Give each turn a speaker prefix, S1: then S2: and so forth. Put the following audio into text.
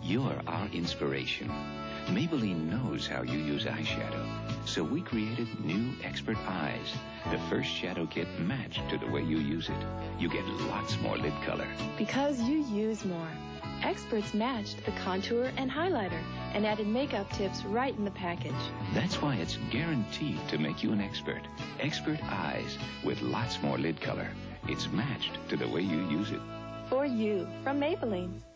S1: You're our inspiration. Maybelline knows how you use eyeshadow, so we created new Expert Eyes, the first shadow kit matched to the way you use it. You get lots more lid color.
S2: Because you use more. Experts matched the contour and highlighter and added makeup tips right in the package.
S1: That's why it's guaranteed to make you an expert. Expert Eyes with lots more lid color. It's matched to the way you use it.
S2: For you, from Maybelline.